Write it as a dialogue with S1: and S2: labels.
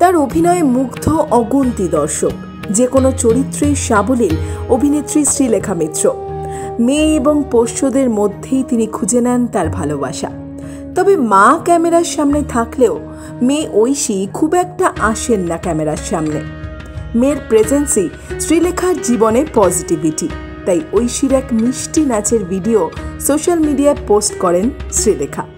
S1: তার অভিনয়ে মুগ্ধ অগুন্তি দর্শক। যে কোনো চরিত্রে সাবলীল অভিনেত্রী শ্রীলেখা মিত্র। মেয়ে এবং পোষ্যদের মধ্যেই তিনি খুঁজে নেন তার ভালোবাসা। তবে মা ক্যামেরার সামনে থাকলেও মেয়ে ঐশী খুব একটা আসেন না ক্যামেরার সামনে। মেয়ের প্রেজেন্সই শ্রীলেখার জীবনে পজিটিভিটি। তাই ঐশীর এক মিষ্টি নাচের ভিডিও সোশ্যাল মিডিয়ায় পোস্ট করেন শ্রীলেখা।